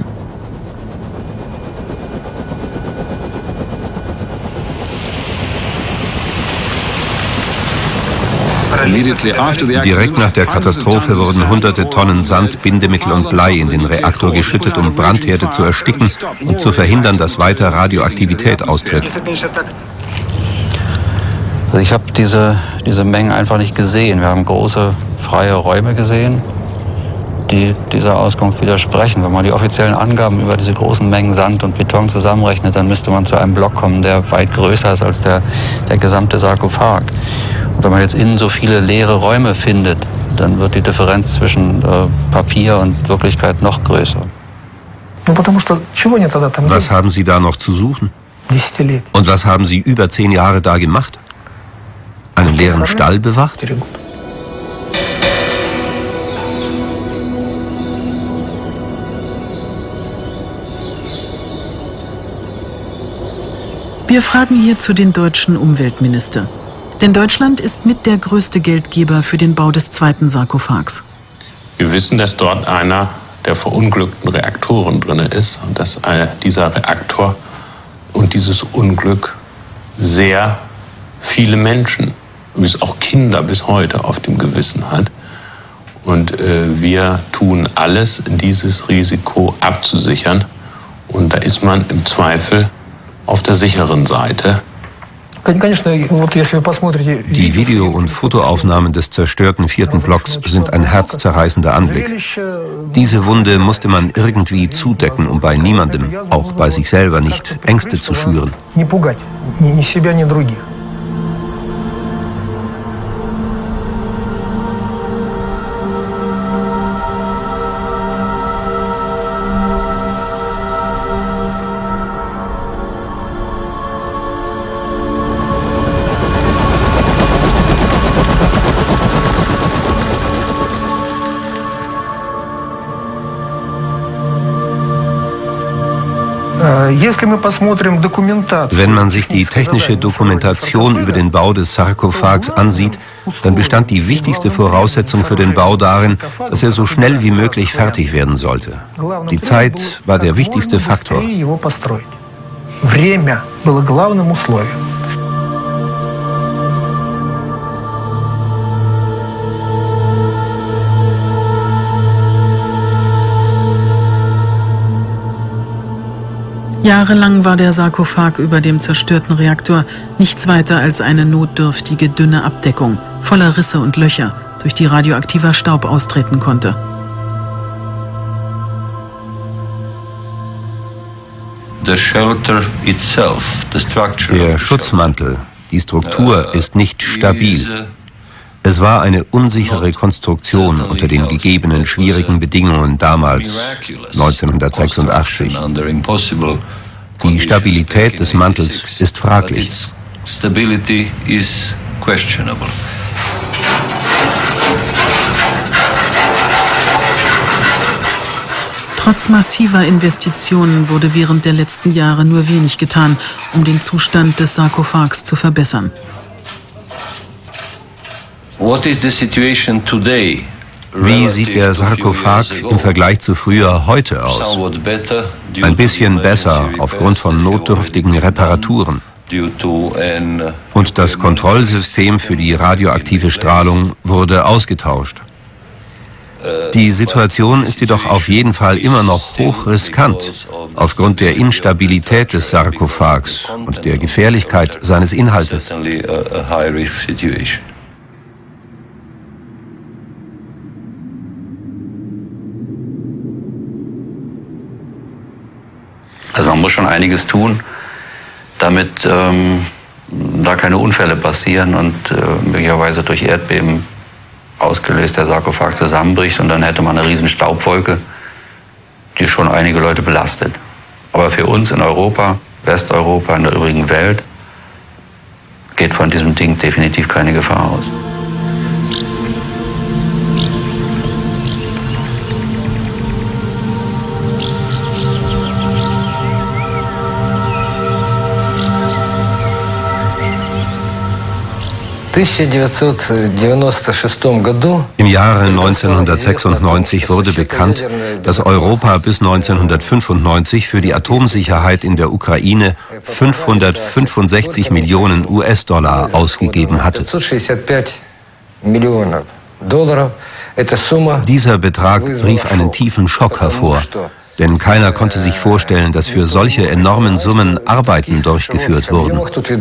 Direkt nach der Katastrophe wurden hunderte Tonnen Sand, Bindemittel und Blei in den Reaktor geschüttet, um Brandherde zu ersticken und zu verhindern, dass weiter Radioaktivität austritt. Also ich habe diese Mengen einfach nicht gesehen. Wir haben große freie Räume gesehen, die dieser Auskunft widersprechen. Wenn man die offiziellen Angaben über diese großen Mengen Sand und Beton zusammenrechnet, dann müsste man zu einem Block kommen, der weit größer ist als der gesamte Sarkophag. Und wenn man jetzt innen so viele leere Räume findet, dann wird die Differenz zwischen Papier und Wirklichkeit noch größer. Was haben Sie da noch zu suchen? Und was haben Sie über 10 Jahre da gemacht? Einen leeren Stall bewacht? Wir fragen hierzu den deutschen Umweltminister. Denn Deutschland ist mit der größte Geldgeber für den Bau des zweiten Sarkophags. Wir wissen, dass dort einer der verunglückten Reaktoren drin ist und dass dieser Reaktor und dieses Unglück sehr viele Menschen, übrigens auch Kinder bis heute, auf dem Gewissen hat. Und wir tun alles, dieses Risiko abzusichern. Und da ist man im Zweifel auf der sicheren Seite. Die Video- und Fotoaufnahmen des zerstörten 4. Blocks sind ein herzzerreißender Anblick. Diese Wunde musste man irgendwie zudecken, um bei niemandem, auch bei sich selber nicht, Ängste zu schüren. Wenn man sich die technische Dokumentation über den Bau des Sarkophags ansieht, dann bestand die wichtigste Voraussetzung für den Bau darin, dass er so schnell wie möglich fertig werden sollte. Die Zeit war der wichtigste Faktor. Jahrelang war der Sarkophag über dem zerstörten Reaktor nichts weiter als eine notdürftige, dünne Abdeckung, voller Risse und Löcher, durch die radioaktiver Staub austreten konnte. Der Schutzmantel, die Struktur ist nicht stabil. Es war eine unsichere Konstruktion unter den gegebenen schwierigen Bedingungen damals, 1986. Die Stabilität des Mantels ist fraglich. Stability is questionable. Trotz massiver Investitionen wurde während der letzten Jahre nur wenig getan, um den Zustand des Sarkophags zu verbessern. What is the situation today? Wie sieht der Sarkophag im Vergleich zu früher heute aus? Ein bisschen besser aufgrund von notdürftigen Reparaturen. Und das Kontrollsystem für die radioaktive Strahlung wurde ausgetauscht. Die Situation ist jedoch auf jeden Fall immer noch hochriskant, aufgrund der Instabilität des Sarkophags und der Gefährlichkeit seines Inhaltes. Also man muss schon einiges tun, damit da keine Unfälle passieren und möglicherweise durch Erdbeben ausgelöst der Sarkophag zusammenbricht und dann hätte man eine riesen Staubwolke, die schon einige Leute belastet. Aber für uns in Europa, Westeuropa, in der übrigen Welt geht von diesem Ding definitiv keine Gefahr aus. Im Jahre 1996 wurde bekannt, dass Europa bis 1995 für die Atomsicherheit in der Ukraine 565 Millionen US-Dollar ausgegeben hatte. Dieser Betrag rief einen tiefen Schock hervor, denn keiner konnte sich vorstellen, dass für solche enormen Summen Arbeiten durchgeführt wurden.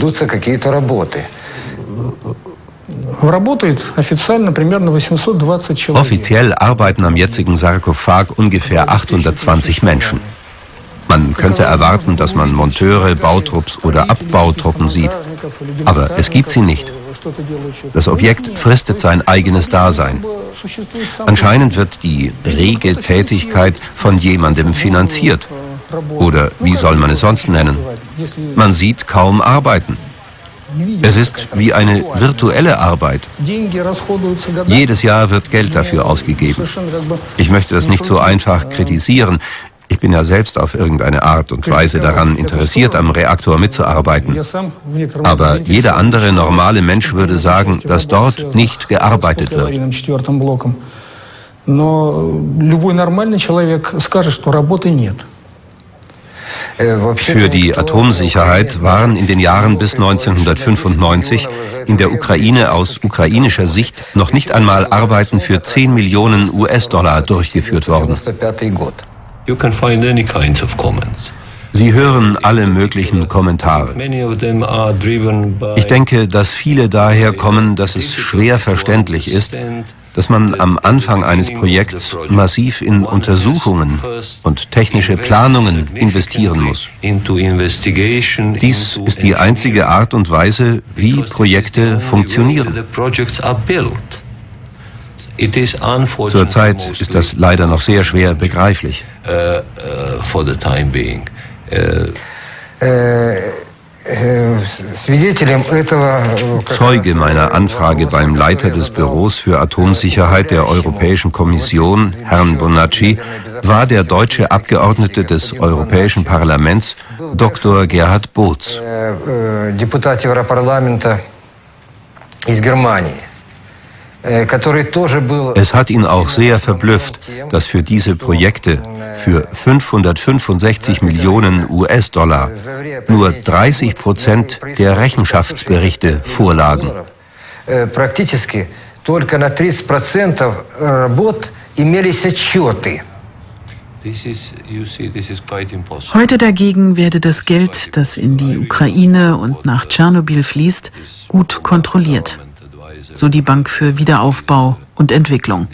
Offiziell arbeiten am jetzigen Sarkophag ungefähr 820 Menschen. Man könnte erwarten, dass man Monteure, Bautrupps oder Abbautruppen sieht, aber es gibt sie nicht. Das Objekt fristet sein eigenes Dasein. Anscheinend wird die rege Tätigkeit von jemandem finanziert. Oder wie soll man es sonst nennen? Man sieht kaum Arbeiten. Es ist wie eine virtuelle Arbeit. Jedes Jahr wird Geld dafür ausgegeben. Ich möchte das nicht so einfach kritisieren. Ich bin ja selbst auf irgendeine Art und Weise daran interessiert, am Reaktor mitzuarbeiten. Aber jeder andere normale Mensch würde sagen, dass dort nicht gearbeitet wird. Für die Atomsicherheit waren in den Jahren bis 1995 in der Ukraine aus ukrainischer Sicht noch nicht einmal Arbeiten für 10 Millionen US-Dollar durchgeführt worden. Sie hören alle möglichen Kommentare. Ich denke, dass viele daher kommen, dass es schwer verständlich ist, dass man am Anfang eines Projekts massiv in Untersuchungen und technische Planungen investieren muss. Dies ist die einzige Art und Weise, wie Projekte funktionieren. Zurzeit ist das leider noch sehr schwer begreiflich. Zeuge meiner Anfrage beim Leiter des Büros für Atomsicherheit der Europäischen Kommission, Herrn Bonacci, war der deutsche Abgeordnete des Europäischen Parlaments, Dr. Gerhard Botz. Es hat ihn auch sehr verblüfft, dass für diese Projekte, für 565 Millionen US-Dollar, nur 30% der Rechenschaftsberichte vorlagen. Heute dagegen werde das Geld, das in die Ukraine und nach Tschernobyl fließt, gut kontrolliert. So die Bank für Wiederaufbau und Entwicklung.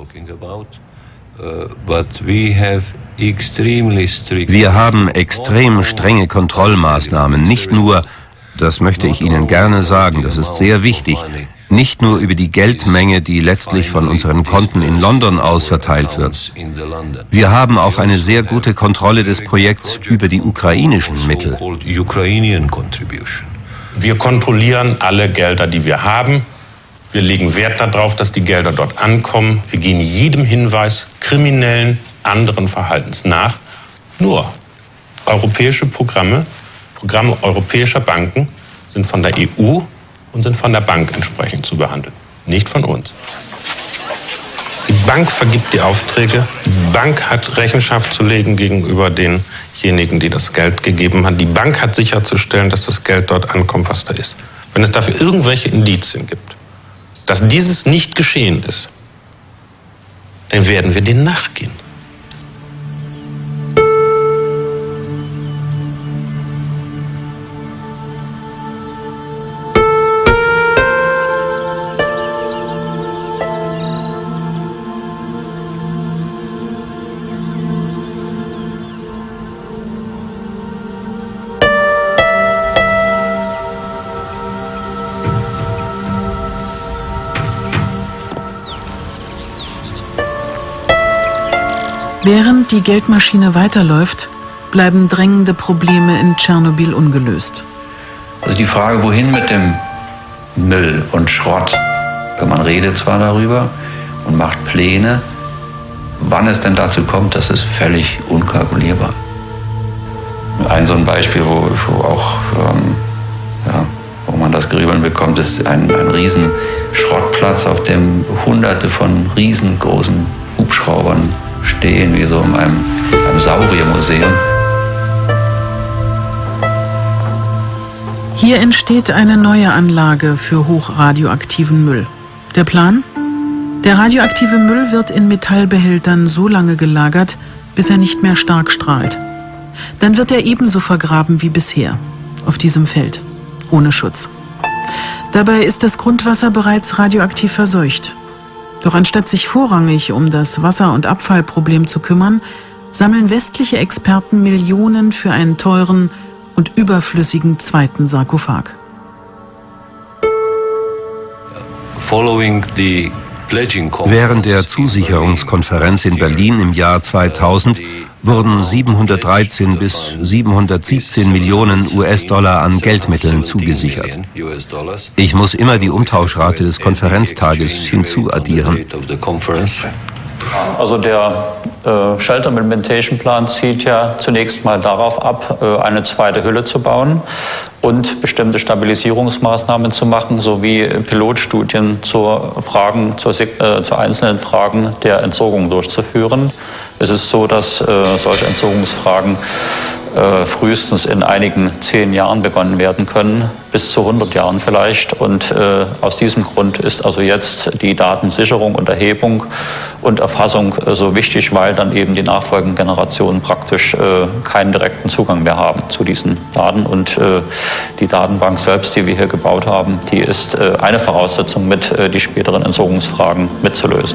Wir haben extrem strenge Kontrollmaßnahmen. Nicht nur, das möchte ich Ihnen gerne sagen, das ist sehr wichtig, Nicht nur über die Geldmenge, die letztlich von unseren Konten in London aus verteilt wird. Wir haben auch eine sehr gute Kontrolle des Projekts über die ukrainischen Mittel. Wir kontrollieren alle Gelder, die wir haben. Wir legen Wert darauf, dass die Gelder dort ankommen. Wir gehen jedem Hinweis kriminellen, anderen Verhaltens nach. Nur europäische Programme europäischer Banken sind von der EU und sind von der Bank entsprechend zu behandeln, nicht von uns. Die Bank vergibt die Aufträge, die Bank hat Rechenschaft zu legen gegenüber denjenigen, die das Geld gegeben haben. Die Bank hat sicherzustellen, dass das Geld dort ankommt, was da ist. Wenn es dafür irgendwelche Indizien gibt, dass dieses nicht geschehen ist, dann werden wir denen nachgehen. Während die Geldmaschine weiterläuft, bleiben drängende Probleme in Tschernobyl ungelöst. Also die Frage, wohin mit dem Müll und Schrott? Man redet zwar darüber und macht Pläne, wann es denn dazu kommt, das ist völlig unkalkulierbar. Ein so ein Beispiel, wo man das Grübeln bekommt, ist ein riesen Schrottplatz, auf dem Hunderte von riesengroßen Hubschraubern stehen, wie so in einem Sauriermuseum. Hier entsteht eine neue Anlage für hochradioaktiven Müll. Der Plan? Der radioaktive Müll wird in Metallbehältern so lange gelagert, bis er nicht mehr stark strahlt. Dann wird er ebenso vergraben wie bisher, auf diesem Feld, ohne Schutz. Dabei ist das Grundwasser bereits radioaktiv verseucht. Doch anstatt sich vorrangig um das Wasser- und Abfallproblem zu kümmern, sammeln westliche Experten Millionen für einen teuren und überflüssigen zweiten Sarkophag. Während der Zusicherungskonferenz in Berlin im Jahr 2000 wurden 713 bis 717 Millionen US-Dollar an Geldmitteln zugesichert. Ich muss immer die Umtauschrate des Konferenztages hinzuaddieren. Also der Shelter Implementation Plan zielt ja zunächst mal darauf ab, eine zweite Hülle zu bauen und bestimmte Stabilisierungsmaßnahmen zu machen, sowie Pilotstudien zu einzelnen Fragen der Entsorgung durchzuführen. Es ist so, dass solche Entsorgungsfragen frühestens in einigen 10 Jahren begonnen werden können, bis zu 100 Jahren vielleicht. Und aus diesem Grund ist also jetzt die Datensicherung und Erhebung und Erfassung so wichtig, weil dann eben die nachfolgenden Generationen praktisch keinen direkten Zugang mehr haben zu diesen Daten. Und die Datenbank selbst, die wir hier gebaut haben, die ist eine Voraussetzung, mit die späteren Entsorgungsfragen mitzulösen.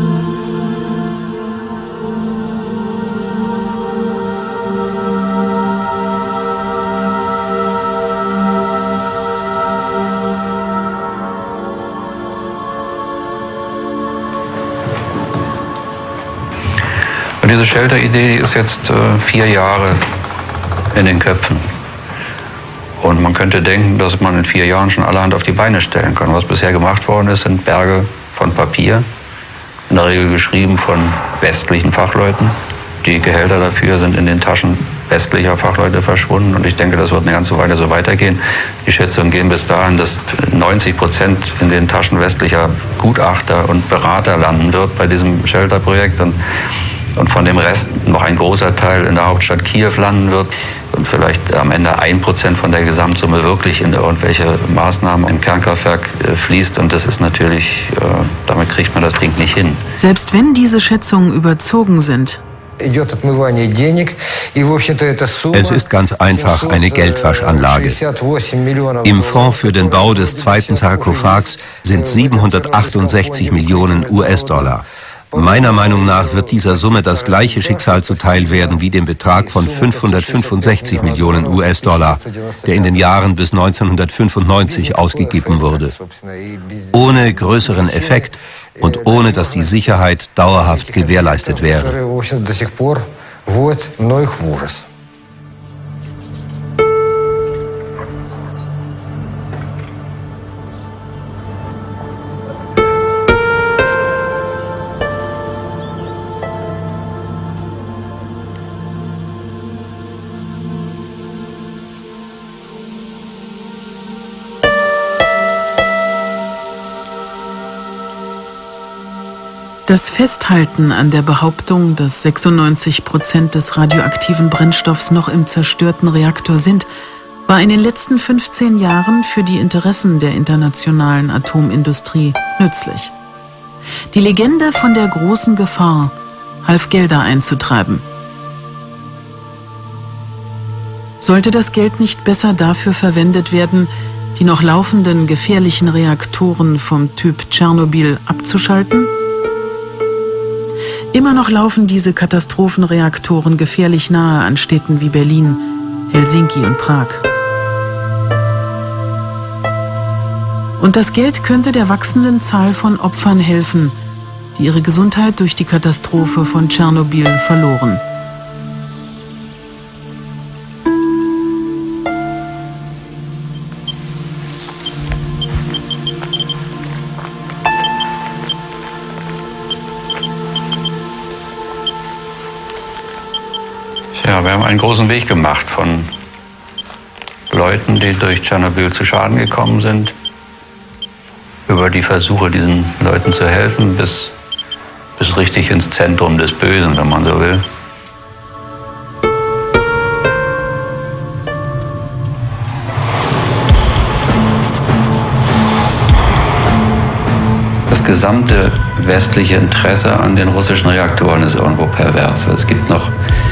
Diese Shelter-Idee ist jetzt 4 Jahre in den Köpfen. Und man könnte denken, dass man in 4 Jahren schon allerhand auf die Beine stellen kann. Was bisher gemacht worden ist, sind Berge von Papier, in der Regel geschrieben von westlichen Fachleuten. Die Gehälter dafür sind in den Taschen westlicher Fachleute verschwunden. Und ich denke, das wird eine ganze Weile so weitergehen. Die Schätzungen gehen bis dahin, dass 90% in den Taschen westlicher Gutachter und Berater landen wird bei diesem Shelter-Projekt. Und von dem Rest noch ein großer Teil in der Hauptstadt Kiew landen wird und vielleicht am Ende 1% von der Gesamtsumme wirklich in irgendwelche Maßnahmen im Kernkraftwerk fließt. Und das ist natürlich, damit kriegt man das Ding nicht hin. Selbst wenn diese Schätzungen überzogen sind, es ist ganz einfach eine Geldwaschanlage. Im Fonds für den Bau des zweiten Sarkophags sind 768 Millionen US-Dollar. Meiner Meinung nach wird dieser Summe das gleiche Schicksal zuteil werden wie dem Betrag von 565 Millionen US-Dollar, der in den Jahren bis 1995 ausgegeben wurde. Ohne größeren Effekt und ohne dass die Sicherheit dauerhaft gewährleistet wäre. Das Festhalten an der Behauptung, dass 96% des radioaktiven Brennstoffs noch im zerstörten Reaktor sind, war in den letzten 15 Jahren für die Interessen der internationalen Atomindustrie nützlich. Die Legende von der großen Gefahr half Gelder einzutreiben. Sollte das Geld nicht besser dafür verwendet werden, die noch laufenden gefährlichen Reaktoren vom Typ Tschernobyl abzuschalten? Immer noch laufen diese Katastrophenreaktoren gefährlich nahe an Städten wie Berlin, Helsinki und Prag. Und das Geld könnte der wachsenden Zahl von Opfern helfen, die ihre Gesundheit durch die Katastrophe von Tschernobyl verloren. Ja, wir haben einen großen Weg gemacht von Leuten, die durch Tschernobyl zu Schaden gekommen sind, über die Versuche, diesen Leuten zu helfen, bis richtig ins Zentrum des Bösen, wenn man so will. Das gesamte westliche Interesse an den russischen Reaktoren ist irgendwo pervers. Es gibt noch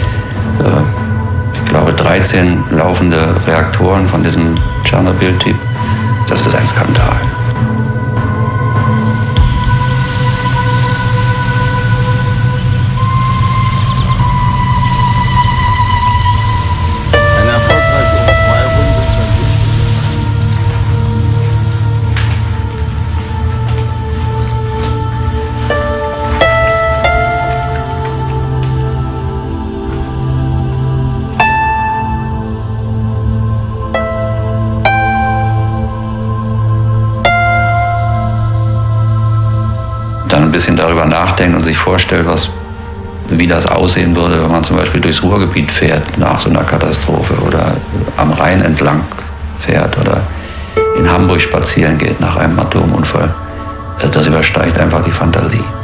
ich glaube, 13 laufende Reaktoren von diesem Tschernobyl-Typ. Das ist ein Skandal. Dann ein bisschen darüber nachdenkt und sich vorstellt, wie das aussehen würde, wenn man zum Beispiel durchs Ruhrgebiet fährt nach so einer Katastrophe oder am Rhein entlang fährt oder in Hamburg spazieren geht nach einem Atomunfall. Das übersteigt einfach die Fantasie.